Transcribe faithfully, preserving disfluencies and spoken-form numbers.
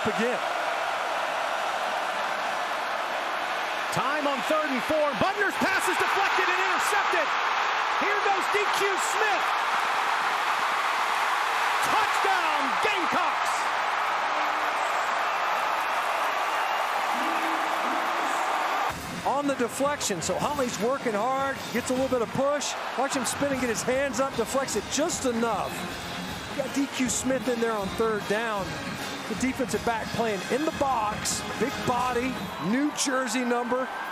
again. Time on third and four. Butner's pass is deflected and intercepted. Here goes D Q Smith. Touchdown, Gamecocks. On the deflection, so Huntley's working hard, gets a little bit of push. Watch him spin and get his hands up, deflects it just enough. You got D Q Smith in there on third down. The defensive back playing in the box, big body, New Jersey number.